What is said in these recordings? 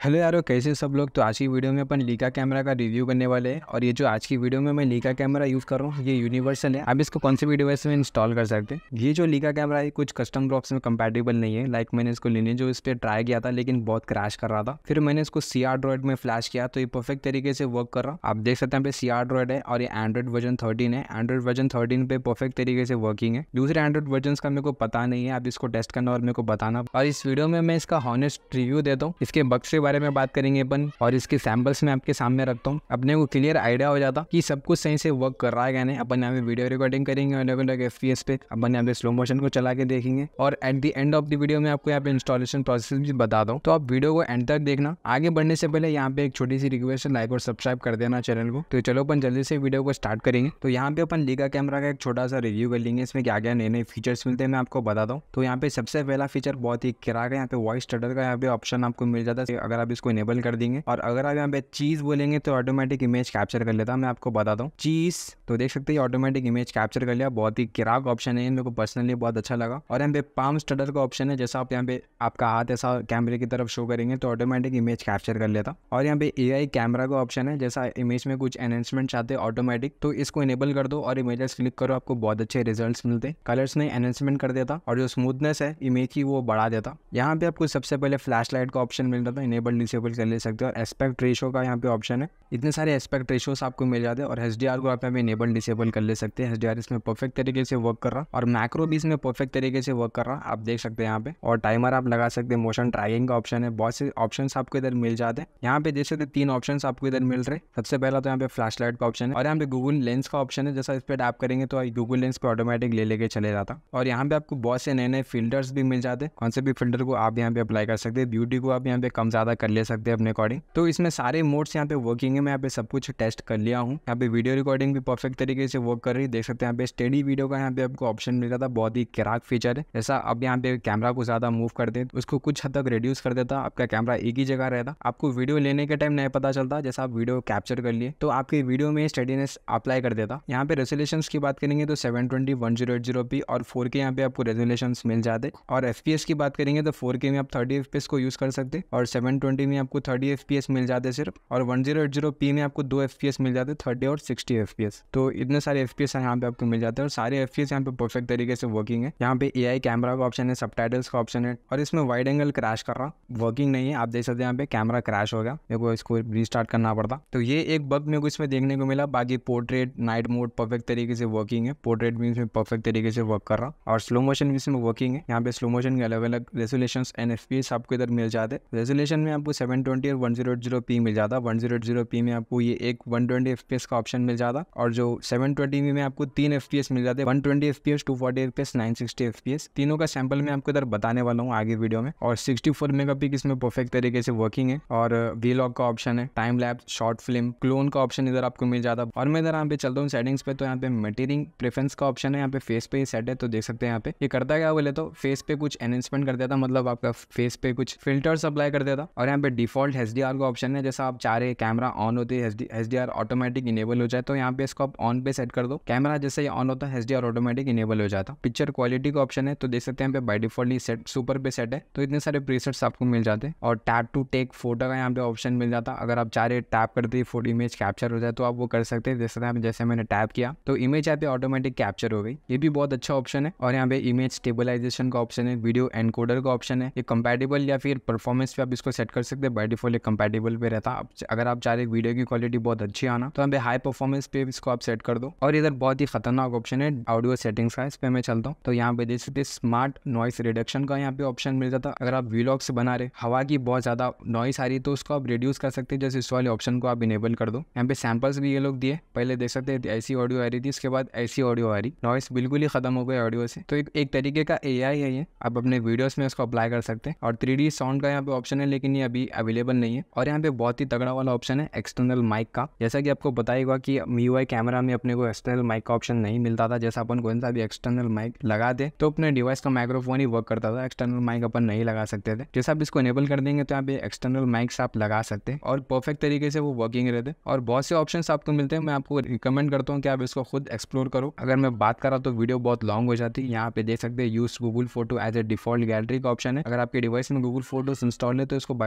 Hello यारो, कैसे सब लोग। तो आज की वीडियो में अपन लीका कैमरा का रिव्यू करने वाले हैं। और ये जो आज की वीडियो में मैं लीका कैमरा यूज़ कर रहा हूँ ये यूनिवर्सल है। आप इसको कौन से भी डिवाइस में इंस्टॉल कर सकते हैं। ये जो लीका कैमरा है कुछ कस्टम ब्लॉक्स में कंपैटिबल नहीं है। लाइक मैंने इसको लेने जो इस पर ट्राई किया था लेकिन बहुत क्रैश कर रहा था। फिर मैंने इसको CR Droid में फ्लैश किया तो ये परफेक्ट तरीके से वर्क कर रहा। आप देख सकते हैं यहाँ पे CR Droid है और ये एंड्रॉइड वर्जन 13 है। एंड्रॉइड वर्जन 13 पे परफेक्ट तरीके से वर्किंग है। दूसरे एंड्रॉइड वर्जन का मेरे को पता नहीं है। आप इसको टेस्ट करना और मेरे को बताना। और इस वीडियो में मैं इसका हॉनेस्ट रिव्यू देता हूँ। इसके बग्स के बारे में बात करेंगे अपन और इसके सैंपल्स में आपके सामने रखता हूँ। अपने को क्लियर आइडिया हो जाता कि सब कुछ सही से वर्क कर रहा है क्या नहीं। अपन यहाँ पे वीडियो रिकॉर्डिंग करेंगे अलग अलग FPS पे। अपन यहाँ पे स्लो मोशन को चला के देखेंगे और at the end of the video में आपको यहाँ पे इंस्टॉलेशन प्रोसेस भी बता दूँ। तो आप वीडियो को एंड तक देखना। आगे बढ़ने से पहले यहाँ पे एक छोटी सी रिक्वेस्ट है, लाइक और सब्सक्राइब कर देना चैनल को। तो चलो अपन जल्दी से वीडियो को स्टार्ट करेंगे। तो यहाँ पे अपन लीका कैमरा का एक छोटा सा रिव्यू कर लेंगे। इसमें क्या क्या नए नए फीचर्स मिलते हैं मैं आपको बता दूँ। तो यहाँ पे सबसे पहला फीचर बहुत ही किराक है। यहाँ पे वॉइस स्टटर का यहाँ पे ऑप्शन आपको मिल जाता है अगर आप इसको इनेबल कर देंगे। और अगर आप यहाँ पे चीज बोलेंगे तो ऑटोमेटिक इमेज कैप्चर कर लेता। मैं आपको बता दूं चीज, तो देख सकते हैं ऑटोमेटिक इमेज कैप्चर कर लिया। बहुत ही किराक ऑप्शन है, मेरे को पर्सनली बहुत अच्छा लगा। और यहाँ पे पाम स्टडर का ऑप्शन है। जैसा आप यहाँ पे आपका हाथ ऐसा कैमरे की तरफ शो करेंगे तो ऑटोमेटिक इमेज कैप्चर कर लेता। और यहाँ पे AI कैमरा का ऑप्शन है। जैसा इमेज में कुछ एनहेंसमेंट चाहते हैं ऑटोमेटिक तो इसको इनेबल कर दो और इमेजेस क्लिक करो, आपको बहुत अच्छे रिजल्ट्स मिलते। कलर्स में एनहेंसमेंट कर देता और जो स्मूथनेस है इमेज की वो बढ़ा देता। यहाँ पे आपको सबसे पहले फ्लैश लाइट का ऑप्शन मिल जाता है, इनेबल डिसेबल कर ले सकते हो। और एस्पेक्ट रेशो का यहाँ पे ऑप्शन है। इतने सारे एस्पेक्ट रेशोस आपको मिल जाते हैं। और HDR को आप यहाँ पे इनेबल डिसेबल कर ले सकते हैं। HDR इसमें परफेक्ट तरीके से वर्क कर रहा और मैक्रो भी इसमें परफेक्ट तरीके से वर्क कर रहा, आप देख सकते हैं यहाँ पे। और टाइमर आप लगा सकते हैं। मोशन ट्रैकिंग का ऑप्शन है। बहुत से ऑप्शंस आपको इधर मिल जाते हैं। यहाँ पे देख सकते हैं 3 ऑप्शंस आपको इधर मिल रहे। सबसे पहला तो यहाँ पे फ्लैश लाइट का ऑप्शन है और यहाँ पे गूगल लेंस का ऑप्शन है। जैसा इस पर टैप करेंगे तो गूगल लेंस पे ऑटोमेटिक ले लेके चले जाता। और यहाँ पे आपको बहुत से नए नए फिल्टर्स भी मिल जाते हैं। कौन से भी फिल्टर को आप यहाँ पे अप्लाई कर सकते हैं। ब्यूटी को आप यहाँ पे कम ज्यादा कर ले सकते हैं अपने अकॉर्डिंग। तो इसमें सारे मोड्स यहाँ पे वर्किंग है। मैं यहाँ पे सब कुछ टेस्ट कर लिया हूँ। यहाँ पे वीडियो रिकॉर्डिंग भी परफेक्ट तरीके से वर्क कर रही है। देख सकते हैं यहाँ पे स्टेडी वीडियो का यहाँ पे आपको ऑप्शन मिल जाता। बहुत ही किराक फीचर है। जैसा अब यहाँ पे कैमरा को ज्यादा मूव कर दे उसको कुछ हद तक रिड्यूस कर देता। आपका कैमरा एक ही जगह रहता, आपको वीडियो लेने के टाइम नहीं पता चलता। जैसा आप वीडियो कैप्चर कर लिए तो आपकी वीडियो में स्टेडीनेस अप्लाई कर देता। यहाँ पे रेजोल्यूशंस की बात करेंगे तो 720 1080p और 4K यहाँ पे आपको रेजोल्यूशंस मिल जाते। और FPS की बात करेंगे तो 4K में आप 30 FPS को यूज कर सकते और 720 में आपको 30 FPS मिल जाते सिर्फ। और 1080p में आपको 2 FPS मिल जाते, 30 और 60 FPS। तो इतने सारे FPS यहाँ पे आपको मिल जाते हैं और सारे FPS यहाँ पे परफेक्ट तरीके से वर्किंग है। यहाँ पे AI कैमरा का ऑप्शन है, सबटाइटल्स का ऑप्शन है। और इसमें वाइड एंगल क्रैश कर रहा, वर्किंग नहीं है। आप देख सकते हैं यहाँ पे कैमरा क्रैश हो गया, मेरे को इसको रीस्टार्ट करना पड़ता। तो ये एक बग मेरे को इसमें देखने को मिला। बाकी पोर्ट्रेट नाइट मोड परफेक्ट तरीके से वर्किंग है। पोर्ट्रेट भी इसमें परफेक्ट तरीके से वर्क कर रहा और स्लो मोशन भी इसमें वर्किंग है। यहाँ पे स्लो मोशन के अलग अलग रेजोल्यूशंस एंड FPS आपको इधर मिल जाते। रेजोल्यूशन में आपको 720 और 1080p मिल जाता। 1080p में आपको ये एक 120 FPS का ऑप्शन मिल जाता और जो 720 में आपको 3 FPS मिल जाते, 120 FPS, 240 FPS, 960 FPS। तीनों का सैंपल मैं आपको इधर बताने वाला हूँ आगे वीडियो में। और 64 मेगापिक्सल इसमें परफेक्ट तरीके से वर्किंग है। और वीलॉग का ऑप्शन है, time lapse, short film, clone का ऑप्शन इधर आपको मिल जाता। और मैं इधर यहाँ पे चलता हूँ सेटिंग्स पे। तो यहाँ पे मटेरियल प्रेफरेंस का ऑप्शन है। यहाँ पे फेस पे ही सेट है। तो देख सकते हैं यहाँ पे ये करता क्या बोले तो फेस पे कुछ एनहेंसमेंट कर देता, मतलब आपका फेस पे कुछ फिल्टर्स अप्लाई कर देता। और यहाँ पे डिफॉल्ट HDR का ऑप्शन है। जैसा आप चाह रहे कैमरा ऑन होते HDR ऑटोमेटिक इनेबल हो जाए तो यहाँ पे इसको आप ऑन पे सेट कर दो। कैमरा जैसे ही ऑन होता है HDR ऑटोमेटिक इनेबल हो जाता। पिक्चर क्वालिटी का ऑप्शन है। तो देख सकते हैं यहाँ पे बाय डिफॉल्ट ही सेट सुपर पे सेट है। तो इतने सारे प्रीसेट्स आपको मिल जाते हैं। और टैप टू टेक फोटो का यहाँ पे ऑप्शन मिल जाता। अगर आप चाह रहे टैप करते ही फोटो इमेज कैप्चर हो जाए तो आप वो कर सकते हैं। जैसे मैंने टैप किया तो इमेज यहाँ पे ऑटोमेटिक कैप्चर हो गई। ये भी बहुत अच्छा ऑप्शन है। और यहाँ पे इमेज स्टेबलाइजेशन का ऑप्शन है, वीडियो एनकोडर का ऑप्शन है। ये कंपैटिबल या फिर परफॉर्मेंस पे आप इसको सेट कर सकते हैं। बाय डिफॉल्ट कंपैटिबल पे रहता। अगर आप चाह रहे वीडियो की क्वालिटी बहुत अच्छी आना तो यहाँ पे हाई परफॉर्मेंस पे इसको आप सेट कर दो। और इधर बहुत ही खतरनाक ऑप्शन है ऑडियो सेटिंग्स का, इस पे मैं चलता हूँ। तो यहाँ पे देख सकते स्मार्ट नॉइस रिडक्शन का यहाँ पे ऑप्शन मिल जाता। अगर आप व्लॉग्स बना रहे, हवा की बहुत ज्यादा नॉइस आ रही तो उसको आप रिड्यूस कर सकते हैं। जैसे इस वाले ऑप्शन को आप इनेबल कर दो। यहाँ पे सैंपल्स भी ये लोग दिए। पहले देख सकते हैं ऐसी ऑडियो आ रही थी, इसके बाद ऐसी ऑडियो आ रही, नॉइस बिल्कुल ही खत्म हो गई ऑडियो से। तो एक तरीके का AI है ये, आप अपने वीडियोस में इसको अप्लाई कर सकते हैं। और 3D साउंड का यहाँ पे ऑप्शन है लेकिन ये अभी अवेलेबल नहीं है। और यहाँ पे बहुत ही तगड़ा वाला ऑप्शन है एक्सटर्नल माइक का। जैसा कि आपको बताएगा कि MIUI कैमरा में अपने को एक्सटर्नल माइक का ऑप्शन नहीं मिलता था। जैसा अपन कोई सा भी एक्सटर्नल माइक लगा दे तो अपने डिवाइस का माइक्रोफोन ही वर्क करता था, एक्सटर्नल माइक अपन नहीं लगा सकते थे। जैसा आप इसको इनेबल कर देंगे तो यहाँ पे एक्सटर्नल माइक्स आप लगा सकते हैं और परफेक्ट तरीके से वो वर्किंग रहते। और बहुत से ऑप्शन आपको मिलते हैं। मैं आपको रिकमेंड करता हूँ कि आप इसको खुद एक्सप्लोर करो। अगर मैं बात कर रहा तो वीडियो बहुत लॉन्ग हो जाती है। यहाँ पे देख सकते हैं use Google photo as a default gallery का ऑप्शन है। अगर आपके डिवाइस में गूगल फोटोज इंस्टॉल है तो इसको बाय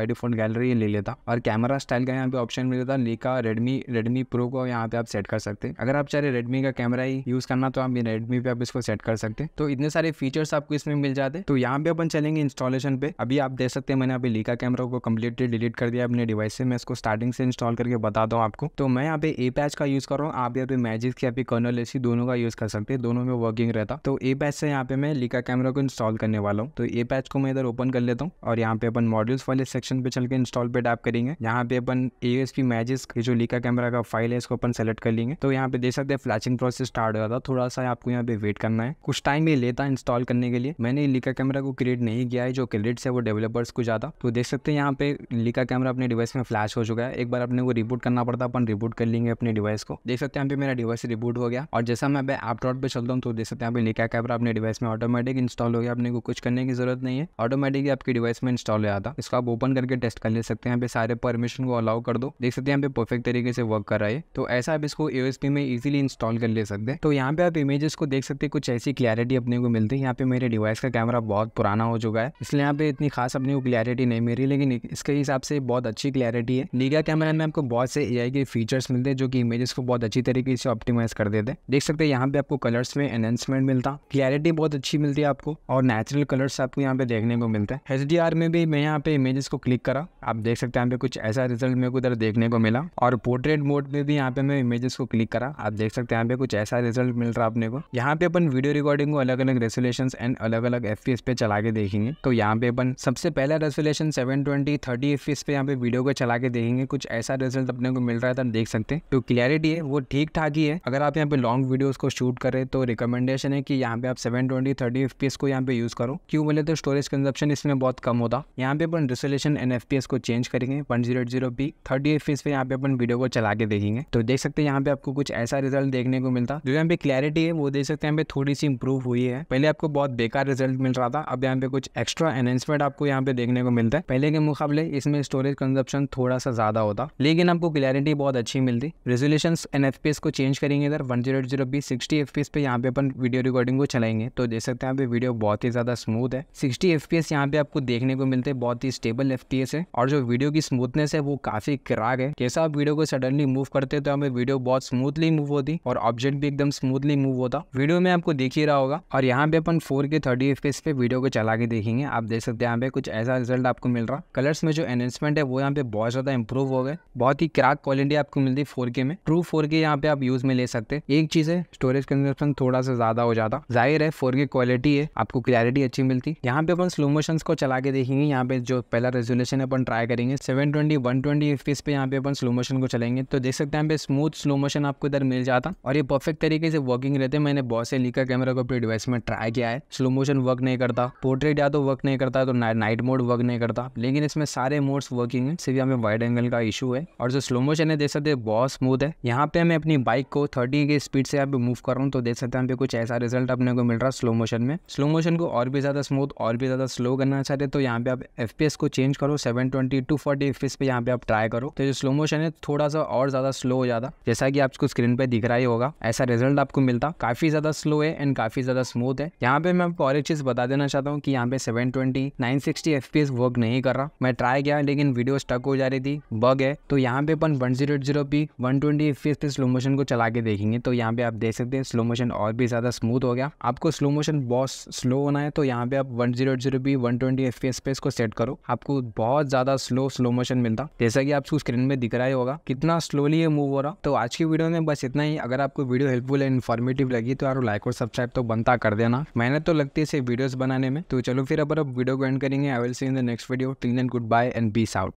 डिफॉल्ट गैलरी ले लेता और कैमरा स्टाइल का यहाँ पे ऑप्शन मिल जाता लीका रेडमी प्रो को यहाँ पे आप सेट कर सकते हैं। अगर आप चाह रहे रेडमी का कैमरा ही यूज करना तो आप रेडमी पे आप इसको सेट कर सकते हैं। तो इतने सारे फीचर्स आपको इसमें मिल जाते हैं। तो यहाँ पे अपन चलेंगे इंस्टॉलेशन पे। अभी आप देख सकते हैं मैंने अभी लीका कैमरा को कम्प्लीटली डिलीट कर दिया अपने डिवाइस से। मैं इसको स्टार्टिंग से इंस्टॉल करके बताता हूँ आपको। तो मैं यहाँ पे ए पैच का यूज कर रहा हूँ, आप यहाँ पे मैजिक या फिर कर्नल एसी दोनों का यूज कर सकते हैं, दोनों में वर्किंग रहता। तो ए पैच से यहाँ पे मैं लीका कैमरा को इंस्टॉल करने वाला हूँ। तो ए पैच को मैं इधर ओपन कर लेता हूँ और यहाँ पे अपन मॉड्यूल्स वाले सेक्शन पे चल के इंस्टॉल पे टैप करेंगे। यहाँ पे अपन ASP मैजिक जो लीका कैमरा का फाइल है इसको अपन सेलेक्ट कर लेंगे। तो यहाँ पे देख सकते हैं फ्लैशिंग प्रोसेस स्टार्ट हो जाता, थोड़ा सा आपको यहाँ पे वेट करना है, कुछ टाइम ये लेता है इंस्टॉल करने के लिए। मैंने लीका कैमरा को क्रिएट नहीं किया है, जो क्रेडिट्स है वो डेवलपर्स को जाता। तो देख सकते हैं यहाँ पे लीका कैमरा अपने डिवाइस में फ्लैश हो चुका है। एक बार अपने को रिबूट करना पड़ता, अपन रिबूट कर लेंगे अपने डिवाइस को। देख सकते हैं यहाँ पे मेरा डिवाइस रिबूट हो गया और जैसा मैं ऐप डॉट पे चलता हूँ तो देख सकते हैं यहाँ पे लीका कैमरा अपने डिवाइस में ऑटोमेटिक इंस्टॉल हो गया। अपने को कुछ करने की जरूरत नहीं है, ऑटोमेटिकली आपके डिवाइस में इंस्टॉल हो जाता। इसको आप ओपन करके टेस्ट कर ले सकते हैं। यहाँ पे सारे परमिशन को अलाउ कर दो, देख सकते हैं यहाँ पे परफेक्ट तरीके से वर्क कर रहा है। तो ऐसा आप इसको ASP में इजीली इंस्टॉल कर ले सकते हैं। तो यहाँ पे आप इमेजेस को देख सकते हैं, कुछ ऐसी क्लैरिटी अपने को मिलती है। यहाँ पे मेरे डिवाइस का कैमरा बहुत पुराना हो चुका है, इसलिए यहाँ पे इतनी खास अपने को क्लैरिटी नहीं मिल रही, लेकिन इसके हिसाब से बहुत अच्छी क्लैरिटी है। लीका कैमरा में आपको बहुत से AI के फीचर्स मिलते हैं जो कि इमेजेस को बहुत अच्छी तरीके से ऑप्टिमाइज कर देते हैं। देख सकते हैं यहाँ पे आपको कलर्स में एनहेंसमेंट मिलता, क्लैरिटी बहुत अच्छी मिलती है आपको और नेचुरल कलर्स आपको यहाँ पे देखने को मिलता है। HDR में भी मैं यहाँ पे इमेजेस को क्लिक करा, आप देख सकते हैं यहाँ पे कुछ ऐसा रिजल्ट मेरे को इधर देखने को मिला। और पोर्ट्रेट मोड में भी यहाँ पे मैं इमेजेस को क्लिक करा, आप देख सकते हैं यहाँ पे कुछ ऐसा रिजल्ट मिल रहा है अपने को। यहाँ पे अपन वीडियो रिकॉर्डिंग को अलग अलग रेजोल्यूशंस एंड अलग अलग FPS पे चला के देखेंगे। तो यहाँ पे अपन सबसे पहला रेजोल्यूशन 720 30 FPS पे यहाँ पे वीडियो को चला के देखेंगे, कुछ ऐसा रिजल्ट अपने को मिल रहा था, देख सकते हैं। तो क्लैरिटी है वो ठीक ठाक ही है। अगर आप यहाँ पे लॉन्ग वीडियोस को शूट करें तो रिकमेंडेशन है कि यहाँ पे आप 720 30 FPS को यहाँ पे यूज करो। क्यों बोले तो स्टोरेज कंजप्शन इसमें बहुत कम होता। यहाँ पे अपन रेजोल्यूशन एंड FPS को चेंज करेंगे 1080p 30 FPS पे यहाँ पे अपन वीडियो को चला के देखेंगे। तो देख सकते हैं यहाँ पे आपको कुछ ऐसा रिजल्ट देखने को मिलता। जो यहाँ पे क्लैरिटी है वो देख सकते हैं यहाँ पे थोड़ी सी इंप्रूव हुई है। पहले आपको बहुत बेकार रिजल्ट मिल रहा था, अब यहाँ पे कुछ एक्स्ट्रा एनहेंसमेंट आपको यहाँ पे देखने को मिलता है। पहले के मुकाबले इसमें स्टोरेज कंजप्शन थोड़ा सा ज्यादा होता, लेकिन आपको क्लैरिटी बहुत अच्छी मिलती। रेजोल्यूशन एंड FPS को चेंज करेंगे इधर 1080p 60 FPS पे यहाँ पे अपन वीडियो रिकॉर्डिंग को चलाएंगे। तो देख सकते हैं यहाँ पे वीडियो बहुत ही ज्यादा स्मूथ है। 60 FPS यहाँ पे आपको देखने को मिलते हैं, बहुत ही स्टेबल FPS है और जो वीडियो की स्मूथनेस है वो काफी क्रैक है। जैसा आप वीडियो को सडनली मूव करते हैं तो हमें वीडियो बहुत स्मूथली मूव होती और ऑब्जेक्ट भी एकदम स्मूथली मूव होता। वीडियो में आपको देख ही रहा होगा। और यहाँ पे अपन 4K 30 FPS पे वीडियो को चला के देखेंगे, आप देख सकते हैं यहाँ पे कुछ ऐसा रिजल्ट आपको मिल रहा। कलर्स में जो एनहेंसमेंट है वो यहाँ पे बहुत ज्यादा इंप्रूव हो गए, बहुत ही क्रैक क्वालिटी आपको मिलती है 4K में। ट्रू 4K यहाँ पे आप यूज में ले सकते हैं। एक चीज है स्टोरेज कंजप्शन थोड़ा सा ज्यादा हो जाता, जाहिर है 4K क्वालिटी है, आपको क्लैरिटी अच्छी मिलती। यहाँ पे अपन स्लो मोशंस को चला के देखेंगे। यहाँ पे जो पहला रेजोल्यूशन अपन ट्राई करेंगे 720 120 FPS पे यहाँ पे अपन स्लो मोशन को चलेंगे। तो देख सकते हैं यहाँ पे स्मूथ स्लो मोशन आपको इधर मिल जाता और ये परफेक्ट तरीके से वर्किंग रहते हैं। मैंने बहुत से लीका कैमरा को अपने डिवाइस में ट्राई किया है, स्लो मोशन वर्क नहीं करता, पोर्ट्रेट या तो वर्क नहीं करता तो नाइट मोड वर्क नहीं करता, लेकिन इसमें सारे मोड्स वर्किंग है, सिर्फ यहाँ पे वाइड एंगल का इशू है। और जो स्लो मोशन है देख सकते हैं बहुत स्मूथ है। यहाँ पे मैं अपनी बाइक को 30 की स्पीड से यहाँ पे मूव कर रहा हूँ तो देख सकते हैं यहाँ पे कुछ ऐसा रिजल्ट अपने को मिल रहा है स्लो मोशन में। स्लो मोशन को और भी ज्यादा स्मूथ और भी ज्यादा स्लो करना चाहते तो यहाँ पे आप FPS को चेंज करो 720 to 40 FPS पे यहाँ पे आप ट्राई करो। तो जो स्लो मोशन है थोड़ा सा और ज्यादा स्लो हो जाता, जैसा कि आपको स्क्रीन पे दिख रहा ही होगा, ऐसा रिजल्ट आपको मिलता। काफी ज्यादा स्लो है एंड काफी ज्यादा स्मूथ है। यहाँ पे मैं आपको और एक चीज बता देना चाहता हूँ कि यहाँ पे 720 960 FPS वर्क नहीं कर रहा। मैं ट्राई किया लेकिन वीडियो स्टक हो जा रही थी, बग है। तो यहाँ पे अपन 1080p 120 FPS पे स्लो मोशन को चला के देखेंगे। तो यहाँ पे आप देख सकते हैं स्लो मोशन और भी ज्यादा स्मूथ हो गया। आपको स्लो मोशन बहुत स्लो होना है तो यहाँ पे आप 1080p 120 FPS पे इसको सेट करो, आपको बहुत ज्यादा स्लो मोशन मिलता, जैसा कि आपको स्क्रीन में दिख रहा ही होगा कितना स्लोली ये मूव हो रहा। तो आज की वीडियो में बस इतना ही। अगर आपको वीडियो हेल्पफुल एंड इन्फॉर्मेटिव लगी तो यार लाइक और सब्सक्राइब तो बनता कर देना, मेहनत तो लगती है इसे वीडियोस बनाने में। तो चलो फिर अब वीडियो को एंड करेंगे। I will see in the next video. Till then goodbye and peace out.